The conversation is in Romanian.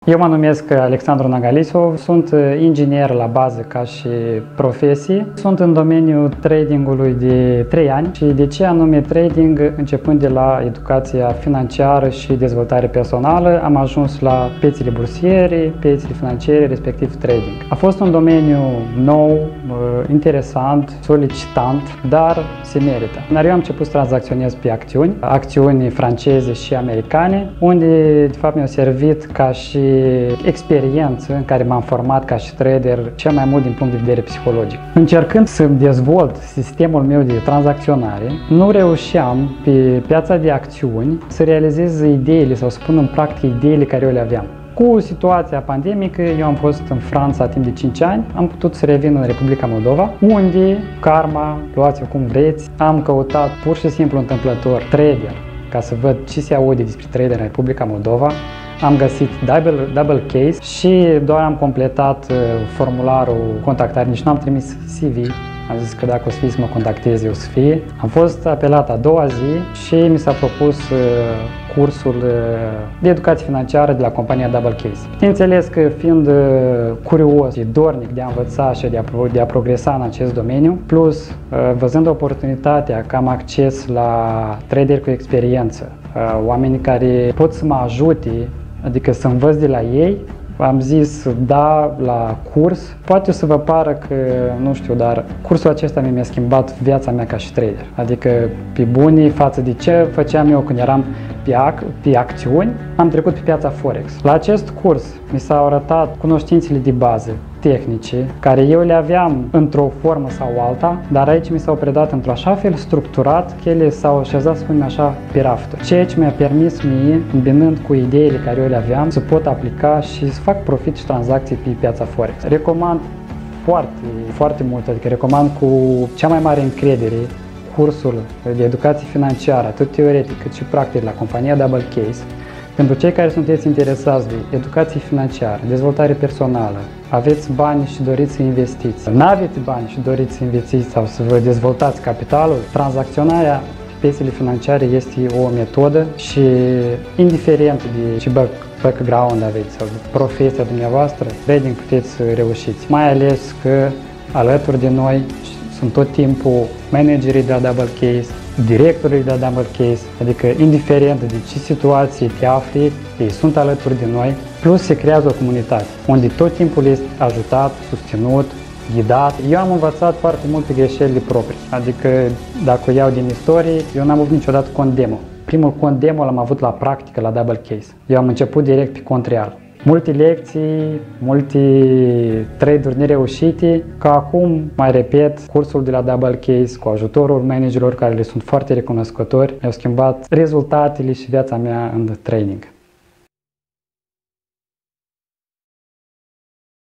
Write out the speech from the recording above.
Eu mă numesc Alexandru Nagalisov, sunt inginer la bază ca și profesie. Sunt în domeniul tradingului de 3 ani și de ce anume trading, începând de la educația financiară și dezvoltare personală, am ajuns la piețele bursiere, piețele financiare, respectiv trading. A fost un domeniu nou, interesant, solicitant, dar se merită. Dar eu am început să tranzacționez pe acțiuni franceze și americane, unde de fapt mi-au servit ca și experiență în care m-am format ca și trader cel mai mult din punct de vedere psihologic. Încercând să-mi dezvolt sistemul meu de tranzacționare, nu reușeam pe piața de acțiuni să realizez ideile sau să pun în practică ideile care eu le aveam. Cu situația pandemică, eu am fost în Franța timp de 5 ani, am putut să revin în Republica Moldova, unde karma, luați-o cum vreți, am căutat pur și simplu întâmplător trader, ca să văd ce se aude despre trader în Republica Moldova. Am găsit double case și doar am completat formularul contactare, nici nu am trimis CV. Am zis că dacă o să fie să mă contacteze, o să fie. Am fost apelat a doua zi și mi s-a propus cursul de educație financiară de la compania Double Case. Bineînțeles că fiind curios și dornic de a învăța și de a progresa în acest domeniu, plus văzând oportunitatea că am acces la trader cu experiență, oameni care pot să mă ajute, adică să învăț de la ei, am zis da la curs. Poate o să vă pară că, nu știu, dar cursul acesta mi-a schimbat viața mea ca și trader. Adică pe bunii față de ce făceam eu când eram pe acțiuni, am trecut pe piața Forex. La acest curs mi s-au arătat cunoștințele de bază, tehnice, care eu le aveam într-o formă sau alta, dar aici mi s-au predat într-un așa fel structurat că ele s-au așezat, spunem așa, pe rafturi. Ceea ce mi-a permis mie, îmbinând cu ideile care eu le aveam, să pot aplica și să fac profit și tranzacții pe piața Forex. Recomand foarte mult, adică recomand cu cea mai mare încredere cursul de educație financiară, atât teoretic cât și practic la compania Double Case. Pentru cei care sunteți interesați de educație financiară, dezvoltare personală, aveți bani și doriți să investiți, nu aveți bani și doriți să investiți sau să vă dezvoltați capitalul, tranzacționarea pe piețele financiare este o metodă și indiferent de ce background aveți sau de profesia dumneavoastră, trading puteți să reușiți. Mai ales că alături de noi sunt tot timpul managerii de la Double Case, directorii de la Double Case, adică indiferent de ce situație te afli, ei sunt alături de noi, plus se creează o comunitate, unde tot timpul este ajutat, susținut, ghidat. Eu am învățat foarte multe greșelile proprii, adică dacă o iau din istorie, eu n-am avut niciodată cont demo. Primul cont demo l-am avut la practică la Double Case. Eu am început direct pe cont real. Multe lecții, multe trade-uri nereușite, ca acum, mai repet, cursul de la Double Case cu ajutorul managerilor care le sunt foarte recunoscători, mi-au schimbat rezultatele și viața mea în trading.